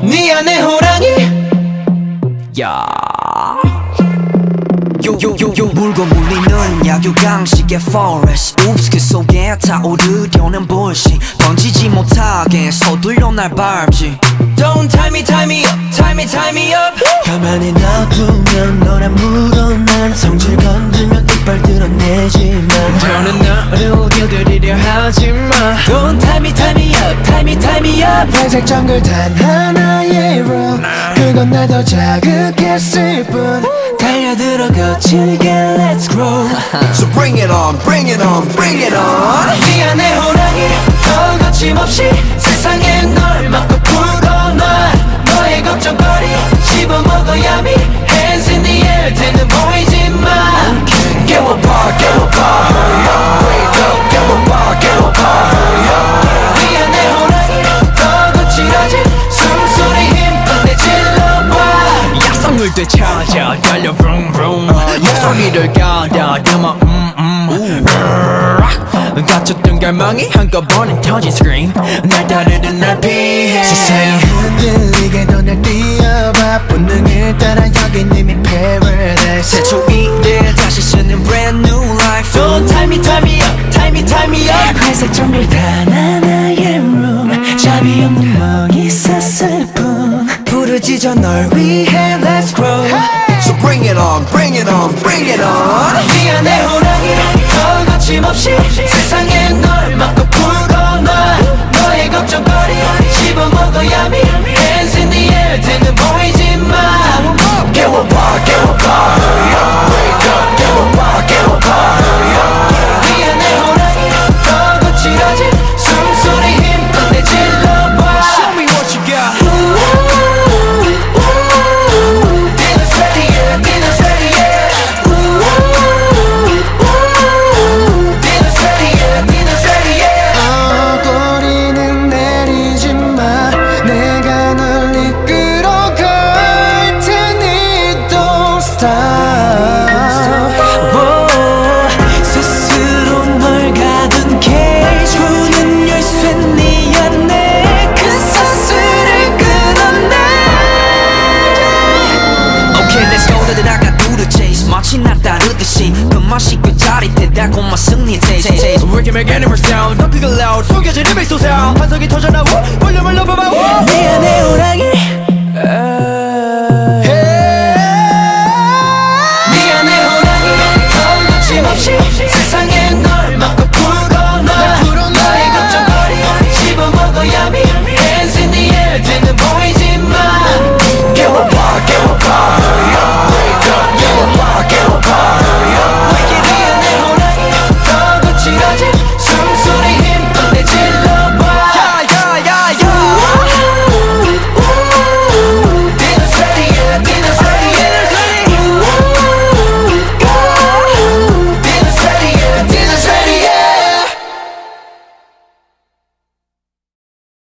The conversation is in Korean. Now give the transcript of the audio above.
네 안에 호랑이 야 물고 물리는 약육강식의 forest Oops 그 속에 타오르려는 bullshit 던지지 못하게 서둘러 날 밟지 Don't tie me up, tie me up 가만히 놔두면 너란 물어난 성질 건들면 이빨 드러내지만 너는 나를 길들이려 하지마 Don't tie me up, tie me up 회색 정글 단 하나의 room 그건 날 더 자극했을 뿐 달려들어 거칠게 let's grow So bring it on, bring it on, bring it on 네 안에 호랑이 더 거침없이 세상에 널 막고 풀어놔 너의 걱정거리 씹어먹어야미 Hands in the air 대는 보이지마 깨워봐 깨워봐 hurry up wake up 깨워봐 깨워봐 hurry up 네 안에 호랑이 더 거칠어진 숨소리 힘껏 내질러봐 약성을 되찾아 달려 vroom vroom 목소리를 가다듬어 갇혔던 갈망이 한꺼번에 터진 scream 날 따르는 날 피해 세상이 흔들리게도 날 띄워봐 본능을 따라 여긴 이미 paradise 새 초이를 다시 쓰는 brand new life Don't tie me up, tie me up 회색 정글 단 하나의 room 잠이 없는 멍이 샀을 뿐 부르짖어 널 위해 let's grow So bring it on, bring it on, bring it on 네 안에 호랑이 더 거침없이 세상에 널 막고 풀어놔 너의 걱정거리 씹어먹어야미 Hands in the air 대는 보이지마 깨워봐 깨워봐 hurry up wake up 깨워봐 깨워봐 hurry up 네 안에 호랑이 더 거칠어진 숨소리 힘껏 내질러봐 Show me what you got Dinner's ready yeah, dinner's ready yeah Dinner's ready yeah, dinner's ready yeah 꼬리는 내리지 마 내가 널 이끌어갈 테니 don't stop 스스로 널 가둔 케이지 문은 열쇠 네 안에 그 사슬을 끊어내 Okay let's go 다들 아까 do the chase 마치 나 따르듯이 그 맛이 그 짜릿해 달콤한 승리 taste Working my animal sound 더 크게 loud 속여진 음악 솟아 환성이 터져나오 볼륨을 높여봐 내 안에 호랑이 네 안에 호랑이 더 거침없이 세상에 널 막고 풀어놔 너의 걱정거리 씹어먹어야미 Hands in the air 대는